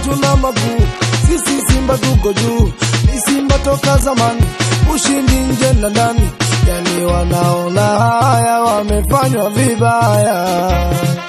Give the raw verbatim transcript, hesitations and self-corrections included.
hatuna makuu, sisi Simba tuko juu. Ni Simba toka zamani, ushindi nje na ndani. Yani wanaona haya wamefanywa vibaya.